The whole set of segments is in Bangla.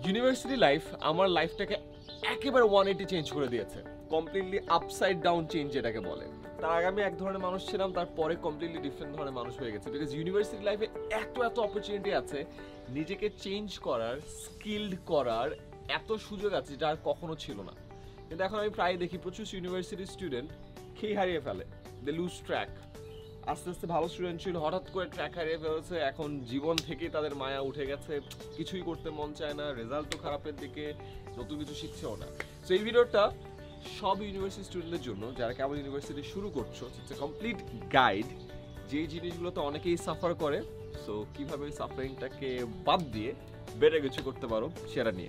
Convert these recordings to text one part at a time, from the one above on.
ইউনিভার্সিটি লাইফ আমার লাইফটাকে একেবারে 180 চেঞ্জ করে দিয়েছে। কমপ্লিটলি আপসাইড ডাউন চেঞ্জ যেটাকে বলে। তার আগে আমি এক ধরনের মানুষ ছিলাম, তারপরে কমপ্লিটলি ডিফারেন্ট ধরনের মানুষ হয়ে গেছে। বিকজ ইউনিভার্সিটি লাইফে এত অপরচুনিটি আছে, নিজেকে চেঞ্জ করার, স্কিলড করার এত সুযোগ আছে যেটা আর কখনো ছিল না। কিন্তু এখন আমি প্রায় দেখি প্রচুর ইউনিভার্সিটি স্টুডেন্ট খেয়ে হারিয়ে ফেলে, দে লুজ ট্র্যাক। আস্তে আস্তে ভালো স্টুডেন্ট ছিল, হঠাৎ করে ট্র্যাক হারিয়ে ফেলেছে। এখন জীবন থেকেই তাদের মায়া উঠে গেছে, কিছুই করতে মন চায় না, রেজাল্টও খারাপের দিকে, নতুন কিছু শিখছেও না। সো এই ভিডিওটা সব ইউনিভার্সিটি স্টুডেন্টদের জন্য যারা কেবল ইউনিভার্সিটি শুরু করছো। ইটস এ কমপ্লিট গাইড যেই জিনিসগুলোতে অনেকেই সাফার করে। সো কীভাবে সাফারিংটাকে বাদ দিয়ে বেড়ে কিছু করতে পারো সেটা নিয়ে।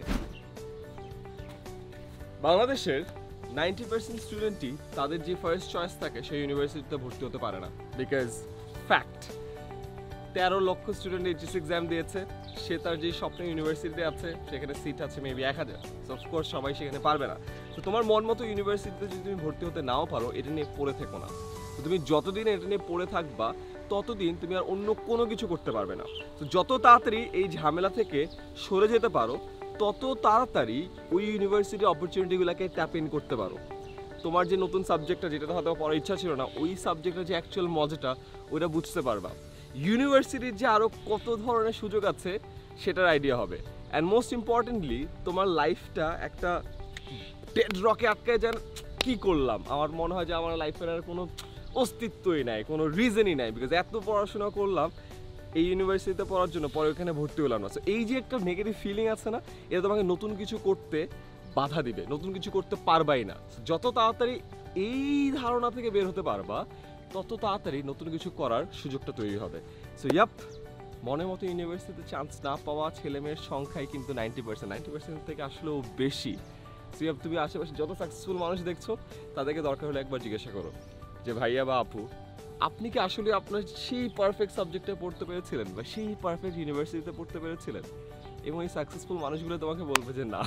বাংলাদেশের 90% স্টুডেন্টই তাদের যে ফার্স্ট চয়েস থাকে সেই ইউনিভার্সিটিতে ভর্তি হতে পারে না। বিকজ ফ্যাক্ট, 13 লক্ষ স্টুডেন্ট এইচএস এক্সাম দিয়েছে, সে তার যে স্বপ্নের ইউনিভার্সিটিতে আছে সেখানে সিট আছে মেবি 1000। সো অফকোর্স সবাই সেখানে পারবে না। তো তোমার মন মতো ইউনিভার্সিটিতে যদি তুমি ভর্তি হতে নাও পারো, এটা নিয়ে পড়ে থেকো না। তো তুমি যতদিন এটা নিয়ে পড়ে থাকবা ততদিন তুমি আর অন্য কোনো কিছু করতে পারবে না। তো যত তাড়াতাড়ি এই ঝামেলা থেকে সরে যেতে পারো, তত তাড়াতাড়ি ওই ইউনিভার্সিটির অপরচুনিটিগুলোকে ট্যাপ ইন করতে পারো। তোমার যে নতুন সাবজেক্টটা, যেটা হয়তো পড়ার ইচ্ছা ছিল না, ওই সাবজেক্টের যে অ্যাকচুয়াল মজাটা ওইটা বুঝতে পারবা। ইউনিভার্সিটির যে আরও কত ধরনের সুযোগ আছে সেটার আইডিয়া হবে। অ্যান্ড মোস্ট ইম্পর্টেন্টলি তোমার লাইফটা একটা ডেড রকে আটকায় যান, কী করলাম, আমার মনে হয় যে আমার লাইফের আর কোনো অস্তিত্বই নাই, কোনো রিজনই নাই। বিকজ এত পড়াশোনা করলাম এই ইউনিভার্সিটিতে পড়ার জন্য, পরে ওখানে ভর্তি হলাম না। সো এই যে একটা নেগেটিভ ফিলিং আছে না, এটা তোমাকে নতুন কিছু করতে বাধা দিবে, নতুন কিছু করতে পারবাই না। যত তাড়াতাড়ি এই ধারণা থেকে বের হতে পারবা, তত তাড়াতাড়ি নতুন কিছু করার সুযোগটা তৈরি হবে। সো ইয়াপ, মনের মতো ইউনিভার্সিটিতে চান্স না পাওয়া ছেলেমেয়ের সংখ্যাই কিন্তু 90% থেকে আসলেও বেশি। সো ইয়াপ, তুমি আশেপাশে যত সাকসেসফুল মানুষ দেখছো তাদেরকে দরকার হলে একবার জিজ্ঞাসা করো যে ভাইয়া বা আপু, আপনি কি আসলে আপনার সেই পারফেক্ট সাবজেক্টে পড়তে পেরেছিলেন বা সেই পারফেক্ট ইউনিভার্সিটিতে পড়তে পেরেছিলেন? এবং এই সাকসেসফুল মানুষগুলো তোমাকে বলবে যে না,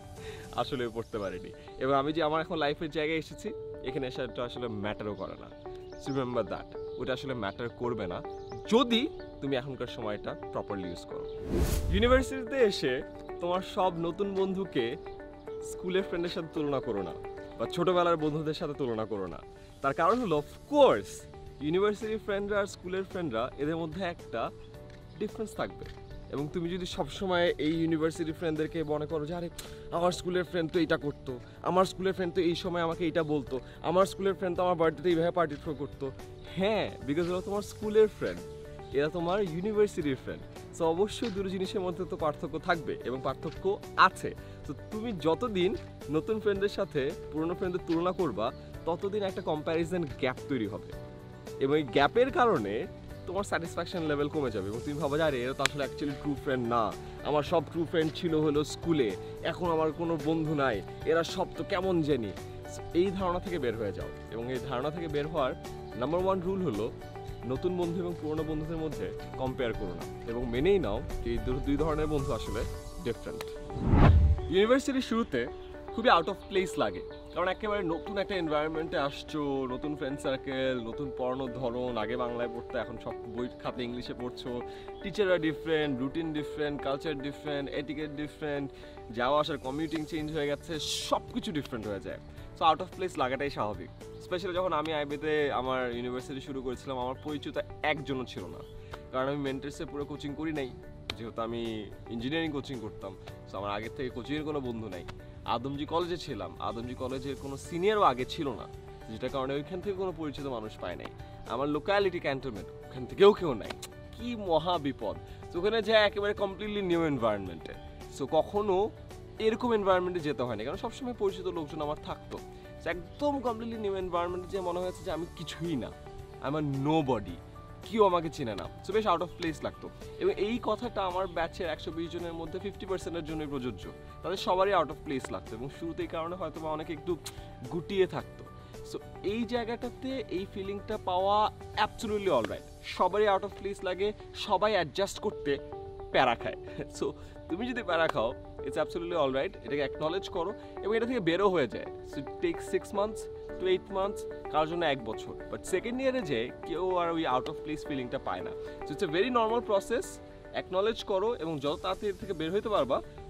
আসলে পড়তে পারিনি। এবং আমি যে আমার এখন লাইফের জায়গায় এসেছি, এখানে এসাটা আসলে ম্যাটারও করে না। রিমেম্বার দ্যাট, ওটা আসলে ম্যাটার করবে না যদি তুমি এখনকার সময়টা প্রপারলি ইউজ করো। ইউনিভার্সিটিতে এসে তোমার সব নতুন বন্ধুকে স্কুলের ফ্রেন্ডের সাথে তুলনা করো না, বা ছোটোবেলার বন্ধুদের সাথে তুলনা করো না। তার কারণ হলো, অফকোর্স ইউনিভার্সিটির ফ্রেন্ডরা আর স্কুলের ফ্রেন্ডরা, এদের মধ্যে একটা ডিফারেন্স থাকবে। এবং তুমি যদি সবসময় এই ইউনিভার্সিটি ফ্রেন্ডদেরকে মনে করো যে আরে আমার স্কুলের ফ্রেন্ড তো এইটা করতো, আমার স্কুলের ফ্রেন্ড তো এই সময় আমাকে এইটা বলতো, আমার স্কুলের ফ্রেন্ড তো আমার বার্থডেতে এইভাবে পার্টি থ্রো করতো। হ্যাঁ, বিকজ ওরা তোমার স্কুলের ফ্রেন্ড, এরা তোমার ইউনিভার্সিটির ফ্রেন্ড। সো অবশ্যই দুটো জিনিসের মধ্যে তো পার্থক্য থাকবে এবং পার্থক্য আছে। তো তুমি যতদিন নতুন ফ্রেন্ডের সাথে পুরনো ফ্রেন্ডের তুলনা করবা, ততদিন একটা কম্প্যারিজন গ্যাপ তৈরি হবে। এবং এই গ্যাপের কারণে তোমার স্যাটিসফ্যাকশন লেভেল কমে যাবে এবং তুমি ভাবো যে আরে এরা তো আসলে অ্যাকচুয়ালি ট্রু ফ্রেন্ড না, আমার সব ট্রু ফ্রেন্ড ছিল হলো স্কুলে, এখন আমার কোনো বন্ধু নাই, এরা সব তো কেমন জানি। এই ধারণা থেকে বের হয়ে যাও। এবং এই ধারণা থেকে বের হওয়ার নাম্বার 1 রুল হলো, নতুন বন্ধু এবং পুরনো বন্ধুদের মধ্যে কম্পেয়ার করো না এবং মেনেই নাও যে এই দুই ধরনের বন্ধু আসলে ডিফারেন্ট। ইউনিভার্সিটির শুরুতে খুবই আউট অফ প্লেস লাগে, কারণ একেবারে নতুন একটা এনভায়রনমেন্টে আসছো, নতুন ফ্রেন্ড সার্কেল, নতুন পড়ানোর ধরন, আগে বাংলায় পড়তে এখন সব বই খাতে ইংলিশে পড়ছো, টিচাররা different, routine different, culture different, etiquette different, যাওয়া আসার কমিউটিং চেঞ্জ হয়ে গেছে, সব কিছু ডিফারেন্ট হয়ে যায়। সো আউট অফ প্লেস লাগাটাই স্বাভাবিক। স্পেশালি যখন আমি আইবিতে আমার ইউনিভার্সিটি শুরু করেছিলাম, আমার পরিচিত একজনও ছিল না, কারণ আমি মেন্টার্সে পুরো কোচিং করি নাই, যেহেতু আমি ইঞ্জিনিয়ারিং কোচিং করতাম। সো আমার আগের থেকে কোচিংয়ের কোনো বন্ধু নাই। আদমজি কলেজে ছিলাম, আদমজি কলেজের কোনো সিনিয়রও আগে ছিল না, যেটার কারণে ওইখান থেকে কোনো পরিচিত মানুষ পায় নাই। আমার লোকালিটি ক্যান্টনমেন্ট, ওখান থেকেও কেউ নাই। কি মহা বিপদ। তো ওখানে যায় একেবারে কমপ্লিটলি নিউ এনভায়রনমেন্টে। সো কখনো এরকম এনভায়রনমেন্টে যেতে হয়নি, কারণ সবসময় পরিচিত লোকজন আমার থাকতো। একদম কমপ্লিটলি নিউ এনভায়রনমেন্টে যে মনে হয়েছে যে আমি কিছুই না, আমার নো বডি, কেউ আমাকে চেনে না। সো বেশ আউট অফ প্লেস লাগতো। এবং এই কথাটা আমার ব্যাচের 120 জনের মধ্যে 50%-এর জন্যই প্রযোজ্য। তাদের সবারই আউট অফ প্লেস লাগতো এবং শুরুতে এই কারণে হয়তো বা অনেকে একটু গুটিয়ে থাকতো। সো এই জায়গাটাতে এই ফিলিংটা পাওয়া অ্যাবসলিউটলি অলরাইট। সবারই আউট অফ প্লেস লাগে, সবাই অ্যাডজাস্ট করতে প্যারা খায়। সো তুমি যদি প্যারা খাও, ইটস অ্যাবসলিউটলি অলরাইট, এটাকে অ্যাকনলেজ করো এবং এটা থেকে বেরো হয়ে যায়। So it takes 6 months to 8 months, কারোর জন্য 1 বছর। বাট সেকেন্ড ইয়ারে যে কেউ আর ওই আউট অফ প্লেস ফিলিংটা পায় না। So it's a very normal process. Acknowledge করো এবং যত তাড়াতাড়ি থেকে বের হইতে পারবা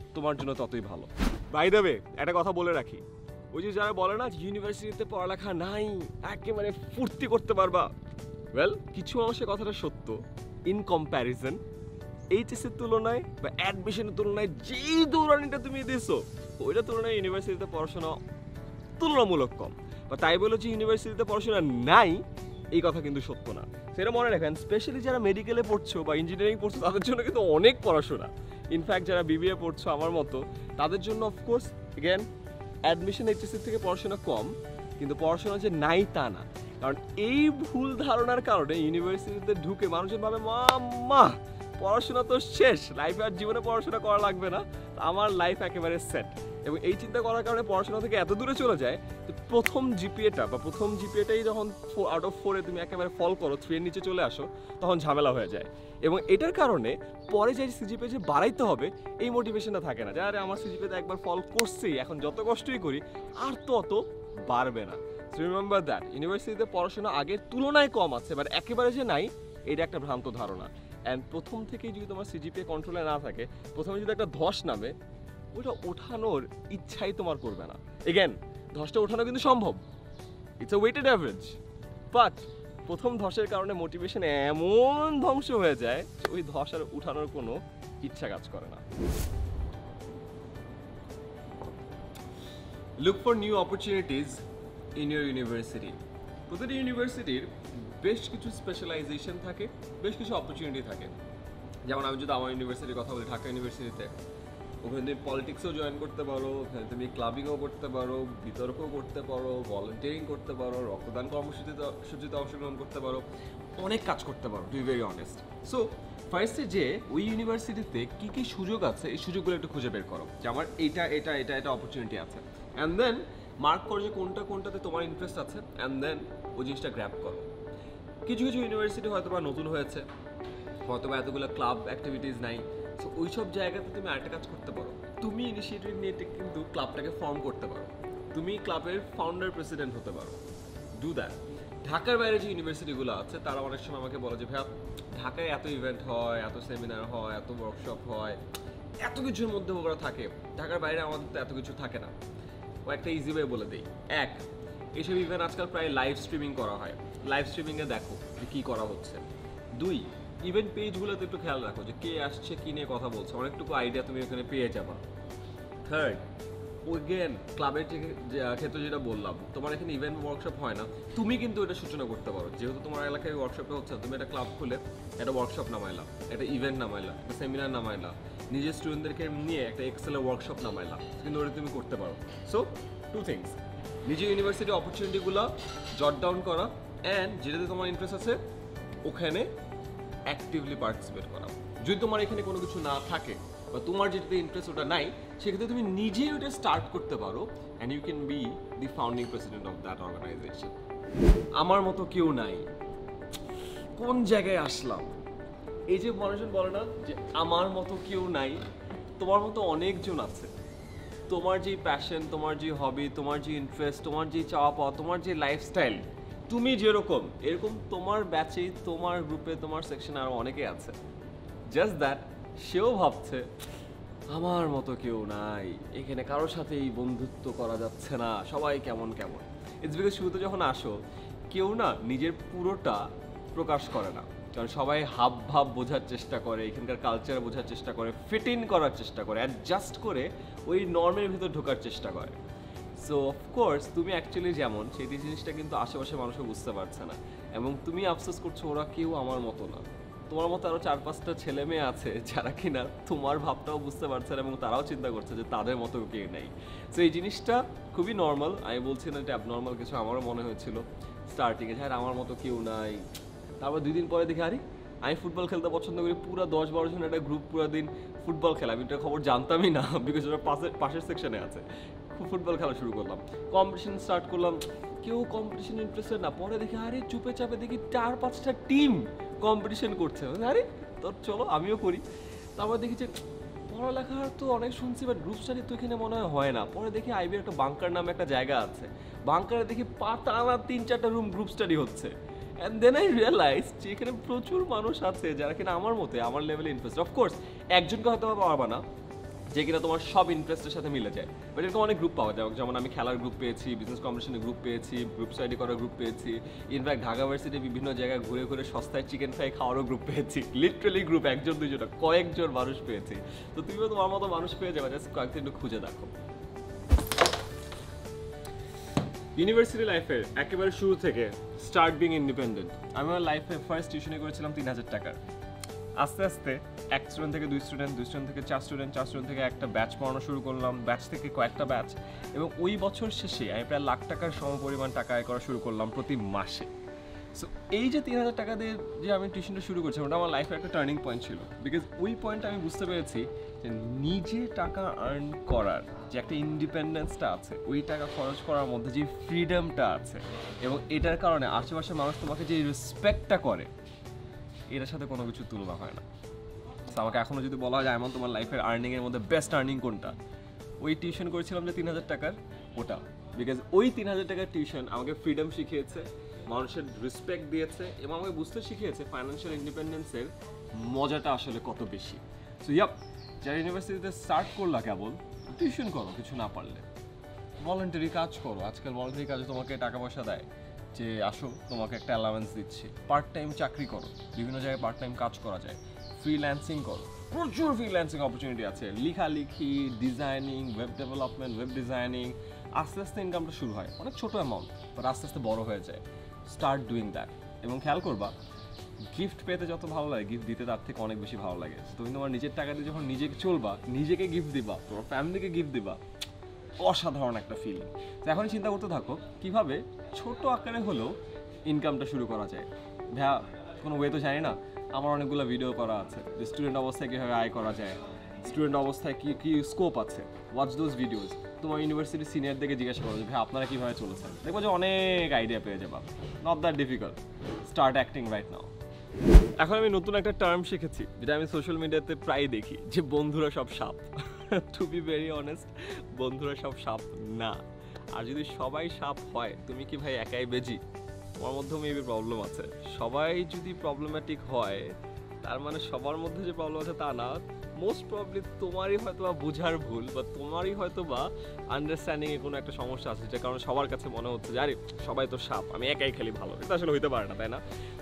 তোমার জন্য ততই ভালো। বাই দ্য ওয়ে, একটা কথা বলে রাখি, ওই যে যারা বলে না ইউনিভার্সিটিতে পড়ালেখা নাই, একেবারে ফুর্তি করতে পারবা, ওয়েল কিছু অংশে কথাটা সত্য। ইন কম্প্যারিজন এইচএসের তুলনায় বা অ্যাডমিশনের তুলনায় যেই দৌড়ানিটা তুমি দিছো, ওইটা তুলনায় ইউনিভার্সিটিতে পড়াশোনা তুলনামূলক কম। বা তাই বলে যে ইউনিভার্সিটিতে পড়াশোনা নাই, এই কথা কিন্তু সত্য না। সেটা মনে রাখেন, স্পেশালি যারা মেডিকেলে পড়ছো বা ইঞ্জিনিয়ারিং পড়ছো তাদের জন্য কিন্তু অনেক পড়াশোনা। ইনফ্যাক্ট যারা বিবিএ পড়ছো আমার মতো, তাদের জন্য অফকোর্স এগেন অ্যাডমিশন এইচএসসি থেকে পড়াশোনা কম, কিন্তু পড়াশোনা যে নাই তা না। কারণ এই ভুল ধারণার কারণে ইউনিভার্সিটিতে ঢুকে মানুষজন ভাবে মাম্মা পড়াশোনা তো শেষ, লাইফে আর জীবনে পড়াশোনা করা লাগবে না, আমার লাইফ একেবারে সেট। এবং এই চিন্তা করার কারণে পড়াশোনা থেকে এত দূরে চলে যায় যে প্রথম জিপিএটাই যখন আউট অফ 4 তুমি একেবারে ফল করো, 3 এর নিচে চলে আসো, তখন ঝামেলা হয়ে যায়। এবং এটার কারণে পরে যে সিজিপিএ যে বাড়াইতে হবে এই মোটিভেশনটা থাকে না, যে আরে আমার সিজিপিএতে একবার ফল করছেই, এখন যত কষ্টই করি আর তো অত বাড়বে না। সো রিমেম্বার দ্যাট ইউনিভার্সিটিতে পড়াশোনা আগের তুলনায় কম আছে, বাট একেবারে যে নাই এটা একটা ভ্রান্ত ধারণা। অ্যান্ড প্রথম থেকেই যদি তোমার সিজিপিএ কন্ট্রোলে না থাকে, প্রথমে যদি একটা ধস নামে, ওটা ওঠানোর ইচ্ছাই তোমার করবে না। এগেন ধসটা ওঠানো কিন্তু সম্ভব, it's a weighted average, but প্রথম ধসের কারণে মোটিভেশন এমন ধ্বংস হয়ে যায় যে ওই ধস আর উঠানোর কোনো ইচ্ছা কাজ করে না। Look for new opportunities in your university. প্রতিটি ইউনিভার্সিটির বেশ কিছু স্পেশালাইজেশন থাকে, বেশ কিছু অপরচুনিটি থাকে। যেমন আমি যদি আমার ইউনিভার্সিটির কথা বলি, ঢাকা ইউনিভার্সিটিতে, ওখানে তুমি পলিটিক্সও জয়েন করতে পারো, ওখানে তুমি ক্লাবিংও করতে পারো, বিতর্কও করতে পারো, ভলেন্টিয়ারিং করতে পারো, রক্তদান কর্মসূচিতে অংশগ্রহণ করতে পারো, অনেক কাজ করতে পারো, to be very honest. So ফার্স্টে যে ওই ইউনিভার্সিটিতে কী কী সুযোগ আছে এই সুযোগগুলো একটু খুঁজে বের করো, যে আমার এটা অপরচুনিটি আছে, অ্যান্ড দেন মার্ক করো যে কোনটাতে তোমার ইন্টারেস্ট আছে, অ্যান্ড দেন ওই জিনিসটা গ্র্যাব করো। কিছু কিছু ইউনিভার্সিটি হয়তো বা নতুন হয়েছে, হয়তো বা এতগুলো ক্লাব অ্যাক্টিভিটিস নাই, সো ওই সব জায়গাতে তুমি আরেকটা কাজ করতে পারো, তুমি ইনিশিয়েটিভ নিয়ে কিন্তু ক্লাবটাকে ফর্ম করতে পারো, তুমি ক্লাবের ফাউন্ডার প্রেসিডেন্ট হতে পারো, ডু দ্যাট। ঢাকার বাইরে যে ইউনিভার্সিটিগুলো আছে তারা অনেক সময় আমাকে বলে যে ভাইয়া ঢাকায় এত ইভেন্ট হয়, এত সেমিনার হয়, এত ওয়ার্কশপ হয়, এত কিছুর মধ্যে ওরা থাকে, ঢাকার বাইরে আমাদের তো এত কিছু থাকে না। ও একটা ইজি ওয়ে বলে দিই, এক, এইসব ইভেন্ট আজকাল প্রায় লাইভ স্ট্রিমিং করা হয়, লাইভ স্ট্রিমিংয়ে দেখো যে কী করা হচ্ছে। দুই, ইভেন্ট পেজগুলোতে একটু খেয়াল রাখো যে কে আসছে, কী নিয়ে কথা বলছে, অনেকটুকু আইডিয়া তুমি ওখানে পেয়ে যাবা। থার্ড, ওগেন ক্লাবের ক্ষেত্রে যেটা বললাম, তোমার এখানে ইভেন্ট ওয়ার্কশপ হয় না, তুমি কিন্তু এটা সূচনা করতে পারো, যেহেতু তোমার এলাকায় ওয়ার্কশপটা হচ্ছে, তুমি একটা ক্লাব খুলে একটা ওয়ার্কশপ নামাইলা, একটা ইভেন্ট নামাইলা, একটা সেমিনার নামাইলা, নিজের স্টুডেন্টদেরকে নিয়ে একটা এক্সেলের ওয়ার্কশপ নামাইলা, কিন্তু ওটা তুমি করতে পারো। সো টু থিংস, নিজের ইউনিভার্সিটি অপরচুনিটিগুলো জট ডাউন করা, অ্যান্ড যেটাতে তোমার ইন্টারেস্ট আছে ওখানে অ্যাক্টিভলি পার্টিসিপেট করা। যদি তোমার এখানে কোনো কিছু না থাকে বা তোমার যেটাতে ইন্টারেস্ট ওটা নাই, সেক্ষেত্রে তুমি নিজেই ওটা স্টার্ট করতে পারো, and you can be the founding president of that organization. আমার মতো কেউ নাই, কোন জায়গায় আসলাম? এই যে মানুষজন বলে না যে আমার মতো কেউ নাই, তোমার মতো অনেকজন আছে। তোমার যে প্যাশন, তোমার যে হবি, তোমার যে ইন্টারেস্ট, তোমার যে চাওয়া পাওয়া, তোমার যে লাইফস্টাইল, তুমি যেরকম এরকম তোমার ব্যাচে, তোমার গ্রুপে, তোমার সেকশনে আরও অনেকে আছে। জাস্ট দ্যাট সেও ভাবছে আমার মতো কেউ নাই, এখানে কারোর সাথে এই বন্ধুত্ব করা যাচ্ছে না, সবাই কেমন কেমন। ইটস বিকজ শুরুতে যখন আসো কেউ না নিজের পুরোটা প্রকাশ করে না, কারণ সবাই হাব ভাব বোঝার চেষ্টা করে, এখানকার কালচার বোঝার চেষ্টা করে, ফিট ইন করার চেষ্টা করে, অ্যাডজাস্ট করে ওই নর্মের ভিতর ঢোকার চেষ্টা করে। সো অফকোর্স তুমি অ্যাকচুয়ালি যেমন সেই জিনিসটা কিন্তু আশেপাশে মানুষও বুঝতে পারছে না, এবং তুমি আফসোস করছো ওরা কেউ আমার মতো না। তোমার মতো আরও 4-5টা ছেলে মেয়ে আছে যারা কিনা তোমার ভাবটাও বুঝতে পারছে না, এবং তারাও চিন্তা করছে যে তাদের মতো কেউ নেই। সো এই জিনিসটা খুবই নর্মাল, আমি বলছি না এটা অ্যাবনর্মাল কিছু, আমারও মনে হয়েছিল স্টার্টিংয়ে যে আমার মতো কেউ নাই। তারপর 2 দিন পরে দেখি আরে আমি ফুটবল খেলতে পছন্দ করি, পুরো 10-12 জন একটা গ্রুপ পুরো দিন ফুটবল খেলা, আমি এটা খবর জানতামই না, বিকজ ওরা পাশের সেকশনে আছে, ফুটবল খেলা শুরু করলাম, কম্পিটিশন স্টার্ট করলাম, কেউ কম্পিটিশন ইন্টারেস্টেড না। পরে দেখি আরে চুপে চাপে দেখি 4-5টা টিম কম্পিটিশন করছে, আরে তোর চলো আমিও করি। তারপর দেখি যে পড়ালেখার তো অনেক শুনছি, বাট গ্রুপ স্টাডি তো এখানে মনে হয় না। পরে দেখি আইবির একটা বাংকার নামে একটা জায়গা আছে, বাংকারে দেখি টানা 3-4টা রুম গ্রুপ স্টাডি হচ্ছে। অ্যান্ড দেন আই রিয়েলাইজ যে এখানে প্রচুর মানুষ আছে যারা কিনা আমার মতে, আমার লেভেলে ইন্টারেস্ট। অফকোর্স একজনকে হয়তো পারবা না, যে কিনা তোমার সব ইন্টারেস্টের সাথে মিলে যায়। বাট এরকম অনেক গ্রুপ পাওয়া যায়, যেমন আমি খেলার গ্রুপ পেয়েছি, বিজনেস কম্পিটিশনের গ্রুপ পেয়েছি, গ্রুপ স্টাডি করার গ্রুপ পেয়েছি, ইনফ্যাক্ট ঢাকা ভার্সিটির বিভিন্ন জায়গায় ঘুরে ঘুরে সস্তায় চিকেন ফ্রাই খাওয়ারও গ্রুপ পেয়েছি। লিটারালি গ্রুপ একজন দুইজন কয়েকজন মানুষ পেয়েছি। তো তুমিও তোমার মতো মানুষ পেয়ে যাবে, জাস্ট কয়েকদিন একটু খুঁজে দেখো। ইউনিভার্সিটি লাইফের একেবারে শুরু থেকে স্টার্ট বিং ইন্ডিপেন্ডেন্ট। আমি আমার লাইফে ফার্স্ট টিউশনে করেছিলাম 3000 টাকার। আস্তে আস্তে এক স্টুডেন্ট থেকে 2 স্টুডেন্ট, 2 স্টুডেন্ট থেকে 4 স্টুডেন্ট, 4 স্টুডেন্ট থেকে একটা ব্যাচ পড়ানো শুরু করলাম, ব্যাচ থেকে কয়েকটা ব্যাচ, এবং ওই বছর শেষে আমি প্রায় লাখ টাকার সমপরিমাণ টাকা আয় করা শুরু করলাম প্রতি মাসে। সো এই যে 3000 টাকা দিয়ে যে আমি টিউশনটা শুরু করছিলাম, ওটা আমার লাইফের একটা টার্নিং পয়েন্ট ছিল। বিকজ ওই পয়েন্টে আমি বুঝতে পেরেছি যে নিজে টাকা আর্ন করার যে একটা ইন্ডিপেন্ডেন্সটা আছে, ওই টাকা খরচ করার মধ্যে যে ফ্রিডমটা আছে, এবং এটার কারণে আশেপাশের মানুষ তোমাকে যে রেসপেক্টটা করে, এটার সাথে কোনো কিছু তুলনা হয় না। আমাকে এখনও যদি বলা যায় এমন তোমার লাইফের আর্নিংয়ের মধ্যে বেস্ট আর্নিং কোনটা, ওই টিউশন করেছিলাম যে 3000 টাকার, ওটা। বিকজ ওই 3000 টাকার টিউশন আমাকে ফ্রিডম শিখিয়েছে, মানুষের রেসপেক্ট দিয়েছে, এবং আমাকে বুঝতে শিখিয়েছে ফাইন্যান্সিয়াল ইন্ডিপেন্ডেন্সের মজাটা আসলে কত বেশি। সো ইয়াপ, যারা ইউনিভার্সিটিতে স্টার্ট করলা কেবল, টিউশন করো, কিছু না পারলে ভলান্টারি কাজ করো। আজকাল ভলান্টারি কাজে তোমাকে টাকা পয়সা দেয়, যে আসো তোমাকে একটা অ্যালাওয়েন্স দিচ্ছি। পার্ট টাইম চাকরি করো, বিভিন্ন জায়গায় পার্ট টাইম কাজ করা যায়। ফ্রিল্যান্সিং করো, প্রচুর ফ্রিল্যান্সিং অপরচুনিটি আছে। লেখালেখি, designing, web development, web designing, আস্তে আস্তে ইনকামটা শুরু হয় অনেক ছোটো অ্যামাউন্ট, বাট আস্তে আস্তে বড় হয়ে যায়। Start doing that. এবং খেয়াল করবা, গিফট পেতে যত ভালো লাগে, গিফট দিতে তার থেকে অনেক বেশি ভালো লাগে। তুমি তোমার নিজের টাকা দিয়ে যখন নিজেকে চলবা, নিজেকে গিফট দিবা, তোমার ফ্যামিলিকে গিফট দিবা, অসাধারণ একটা ফিলিং। তো এখনই চিন্তা করতে থাকো কীভাবে ছোট আকারে হলেও ইনকামটা শুরু করা যায়। ভাইয়া কোনো ওয়ে তো জানি না, আমার অনেকগুলো ভিডিও করা আছে যে স্টুডেন্ট অবস্থায় কীভাবে আয় করা যায়, স্টুডেন্ট অবস্থায় কী কী স্কোপ আছে। Watch those videos. তোমার ইউনিভার্সিটির সিনিয়রদেরকে জিজ্ঞাসা করো যে ভাই আপনারা কীভাবে চলেছেন, দেখবো যে অনেক আইডিয়া পেয়ে যাবা। Not that difficult, start acting right now. এখন আমি নতুন একটা টার্ম শিখেছি, যেটা আমি সোশ্যাল মিডিয়াতে প্রায় দেখি, যে বন্ধুরা সব সাপ। টু বি ভেরি অনেস্ট, বন্ধুরা সব সাপ না। আর যদি সবাই সাপ হয়, তুমি কি ভাই একাই বেজি? তোমার মধ্যেও মেবি প্রবলেম আছে। সবাই যদি প্রবলেম্যাটিক হয়, তার মানে সবার মধ্যে যে প্রবলেম আছে তা না। মোস্ট প্রবলি তোমারই হয়তো বা বোঝার ভুল, বা তোমারই হয়তো বা আন্ডারস্ট্যান্ডিংয়ে কোনো একটা সমস্যা আছে, যে কারণে সবার কাছে মনে হচ্ছে যে আরে সবাই তো সাপ, আমি একাই খেলি ভালো। এটা আসলে হইতে পারে না, তাই না?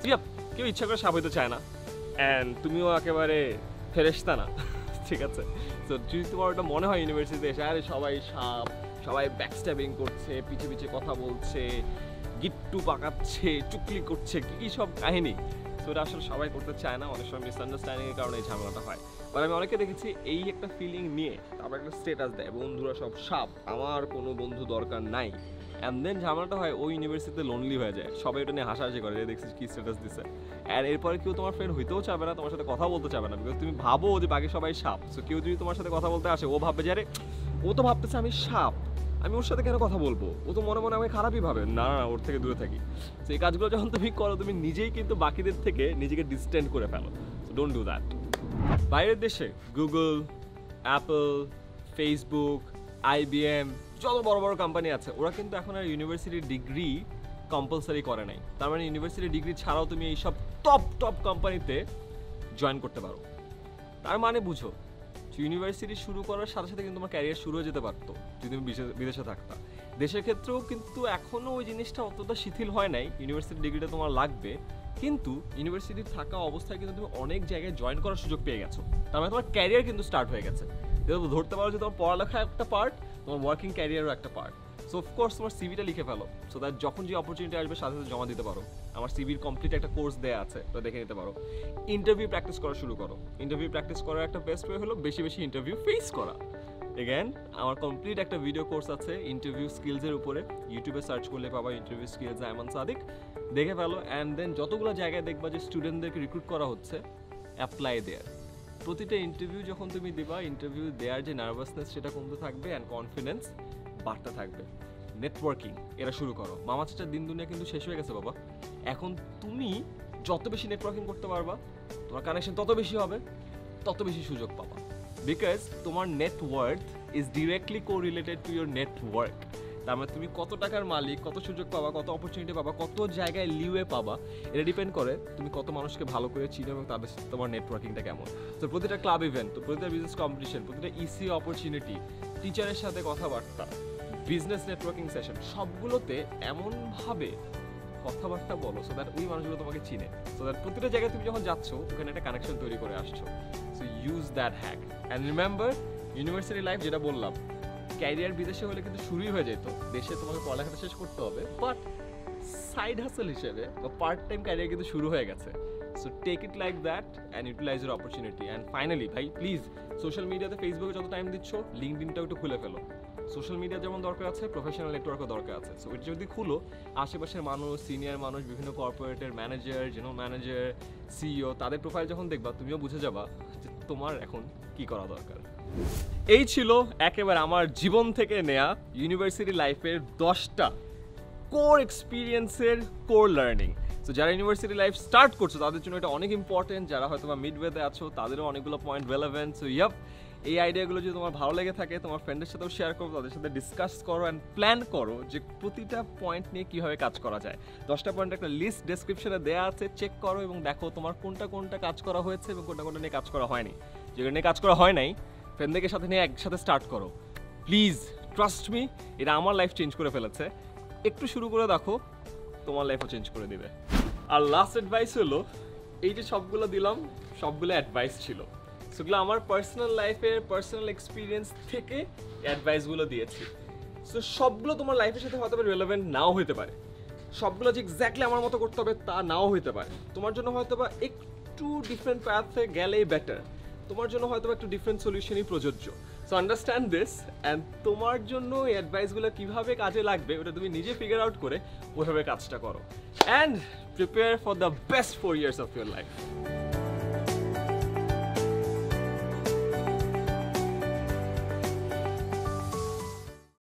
কেউ ইচ্ছা করে সাপ হইতে চায় না, অ্যান্ড তুমিও একেবারে ফেরেশতা না। ঠিক আছে? তো যদি তোমার ওটা মনে হয় ইউনিভার্সিটিতে এসে আরে সবাই সাপ, সবাই ব্যাকস্ট্যাবিং করছে, পিছে পিছে কথা বলছে, গিট্টু পাকাচ্ছে, চুকলি করছে, কী সব কাহিনী, তো এটা আসলে সবাই করতে চায় না। অনেক সময় মিসআন্ডারস্ট্যান্ডিংয়ের কারণে এই ঝামেলাটা হয়। বাট আমি অনেকে দেখেছি এই একটা ফিলিং নিয়ে তারপর একটা স্টেটাস দেয়, বন্ধুরা সব সাপ, আমার কোনো বন্ধু দরকার নাই। অ্যান্ড দেন ঝামেলাটা হয় ওই ইউনিভার্সিটিতে লোনলি হয়ে যায়, সবাই ওটা নিয়ে হাসাহাসি করে, দেখছিস কী স্ট্যাটাস দিছে। আর এরপরে কেউ তোমার ফ্রেন্ড হইতেও চাবে না, তোমার সাথে কথা বলতে চাবে না, বিকজ তুমি ভাবো যে বাকি সবাই সাপ। সো কেউ যদি তোমার সাথে কথা বলতে আসে, ও ভাববে যে আরে ও তো ভাবতেছে আমি সাপ, আমি ওর সাথে কেন কথা বলবো, ও তো মনে মনে আমাকে খারাপই ভাবে, না না ওর থেকে দূরে থাকি। তো এই কাজগুলো যখন তুমি করো, তুমি নিজেই কিন্তু বাকিদের থেকে নিজেকে ডিস্টেন্ট করে ফেলো। So don't do that. বাইরের দেশে গুগল, অ্যাপল, ফেসবুক, IBM, যত বড় বড় কোম্পানি আছে, ওরা কিন্তু এখন আর ইউনিভার্সিটির ডিগ্রি কম্পালসারি করে নাই। তার মানে ইউনিভার্সিটি ডিগ্রি ছাড়াও তুমি এইসব টপ টপ কোম্পানিতে জয়েন করতে পারো। তার মানে বুঝো, ইউনিভার্সিটি শুরু করার সাথে সাথে কিন্তু তোমার ক্যারিয়ার শুরু হয়ে যেতে পারতো যদি তুমি বিদেশে থাকতা। দেশের ক্ষেত্রেও কিন্তু এখনও ওই জিনিসটা অতটা শিথিল হয় নাই, ইউনিভার্সিটি ডিগ্রিটা তোমার লাগবে। কিন্তু ইউনিভার্সিটি থাকা অবস্থায় কিন্তু তুমি অনেক জায়গায় জয়েন করার সুযোগ পেয়ে গেছো। তার মানে তোমার ক্যারিয়ার কিন্তু স্টার্ট হয়ে গেছে। ধরতে পারো যে তোমার পড়ালেখা একটা পার্ট, তোমার ওয়ার্কিং ক্যারিয়ারও একটা পার্ট। সো অফকোর্স তোমার সিভিটা লিখে ফেলো, সো দ্যাট যখন যে অপরচুনিটি আসবে সাথে সাথে জমা দিতে পারো। আমার সিভির কমপ্লিট একটা কোর্স দেওয়া আছে, তো দেখে নিতে পারো। ইন্টারভিউ প্র্যাকটিস করা শুরু করো। ইন্টারভিউ প্র্যাকটিস করার একটা বেস্ট ওয়ে হলো বেশি বেশি ইন্টারভিউ ফেস করা। এগেন আমার কমপ্লিট একটা ভিডিও কোর্স আছে ইন্টারভিউ স্কিলসের উপরে, ইউটিউবে সার্চ করলে পাবা ইন্টারভিউ স্কিলস আইমান সাদিক, দেখে ফেলো। অ্যান্ড দেন যতগুলো জায়গায় দেখবা যে স্টুডেন্টদেরকে রিক্রুট করা হচ্ছে, অ্যাপ্লাই দেয়ার। প্রতিটা ইন্টারভিউ যখন তুমি দিবা, ইন্টারভিউ দেওয়ার যে নার্ভাসনেস সেটা কমতে থাকবে, অ্যান্ড কনফিডেন্স বাড়তে থাকবে। নেটওয়ার্কিং এরা শুরু করো। মামা চাচার দিন দুনিয়া কিন্তু শেষ হয়ে গেছে বাবা। এখন তুমি যত বেশি নেটওয়ার্কিং করতে পারবা, তোমার কানেকশন তত বেশি হবে, তত বেশি সুযোগ পাবা। বিকজ তোমার net worth is directly correlated to your network. তার মানে তুমি কত টাকার মালিক, কত সুযোগ পাবা, কত অপরচুনিটি পাবা, কত জায়গায় লিওয়ে পাবা, এটা ডিপেন্ড করে তুমি কত মানুষকে ভালো করে চিনো এবং তাদের সাথে তোমার নেটওয়ার্কিংটা কেমন। তো প্রতিটা ক্লাব ইভেন্ট, তো প্রতিটা বিজনেস কম্পিটিশন, প্রতিটা ইসি অপরচুনিটি, টিচারের সাথে কথাবার্তা, বিজনেস নেটওয়ার্কিং সেশন, সবগুলোতে এমনভাবে কথাবার্তা বলো সো দ্যাট ওই মানুষগুলো তোমাকে চিনে, সো দ্যাট প্রতিটা জায়গায় তুমি যখন যাচ্ছ ওখানে একটা কানেকশন তৈরি করে আসছো। So use that hack and remember university life যেটা বললাম, ক্যারিয়ার বিদেশে হলে কিন্তু শুরুই হয়ে যেত, দেশে তোমাকে পড়ালেখাটা শেষ করতে হবে, বাট সাইড হাসেল হিসেবে বা পার্ট টাইম ক্যারিয়ার কিন্তু শুরু হয়ে গেছে। So take it like that and utilize your opportunity. And finally ভাই প্লিজ সোশ্যাল মিডিয়াতে, ফেসবুকে যত টাইম দিচ্ছ লিঙ্কডইনটাও একটু খুলে ফেলো। সোশ্যাল মিডিয়া যেমন দরকার আছে, প্রফেশনাল নেটওয়ার্কও দরকার আছে। সো এটা যদি খুলো, আশেপাশের মানুষ, সিনিয়র মানুষ, বিভিন্ন কর্পোরেটের ম্যানেজার, জেনারেল ম্যানেজার, সিইও, তাদের প্রোফাইল যখন দেখবা তুমিও বুঝে যাবা যে তোমার এখন কি করা দরকার। এই ছিল একেবারে আমার জীবন থেকে নেয়া ইউনিভার্সিটি লাইফের 10টা কোর এক্সপিরিয়েন্সের কোর লার্নিং। সো যারা ইউনিভার্সিটি লাইফ স্টার্ট করছো তাদের জন্য এটা অনেক ইম্পর্টেন্ট, যারা হয়তো বা মিডওয়েতে আছো তাদেরও অনেকগুলো পয়েন্ট রেলেভেন্ট। সো ইয়াপ, এই আইডিয়াগুলো যদি তোমার ভালো লেগে থাকে তোমার ফ্রেন্ডের সাথেও শেয়ার করো, তাদের সাথে ডিসকাস করো অ্যান্ড প্ল্যান করো যে প্রতিটা পয়েন্ট নিয়ে কীভাবে কাজ করা যায়। 10টা পয়েন্ট একটা লিস্ট ডেসক্রিপশনে দেওয়া আছে, চেক করো এবং দেখো তোমার কোনটা কোনটা কাজ করা হয়েছে এবং কোনটা কোনটা নিয়ে কাজ করা হয়নি। যেগুলো নিয়ে কাজ করা হয় নাই ফ্রেন্ডদের সাথে নিয়ে একসাথে স্টার্ট করো প্লিজ, ট্রাস্ট মি, এটা আমার লাইফ চেঞ্জ করে ফেলেছে। একটু শুরু করে দেখো, তোমার লাইফও চেঞ্জ করে দিবে। আর লাস্ট অ্যাডভাইস হলো, এই যে সবগুলো দিলাম সবগুলো অ্যাডভাইস ছিল, সেগুলো আমার পার্সোনাল লাইফের পার্সোনাল এক্সপিরিয়েন্স থেকে অ্যাডভাইসগুলো দিয়েছি। সো সবগুলো তোমার লাইফের সাথে হয়তো রিলেভেন্ট নাও হতে পারে, সবগুলো যে এক্স্যাক্টলি আমার মতো করতে হবে তা নাও হতে পারে। তোমার জন্য হয়তো বা একটু ডিফারেন্ট প্যাথে গেলেই বেটার, তোমার জন্য হয়তো একটু ডিফারেন্ট সলিউশনই প্রযোজ্য। সো আন্ডারস্ট্যান্ড দিস অ্যান্ড তোমার জন্য এই অ্যাডভাইসগুলো কীভাবে কাজে লাগবে ওটা তুমি নিজে ফিগার আউট করে ওইভাবে কাজটা করো and prepare for the best 4 years of your life.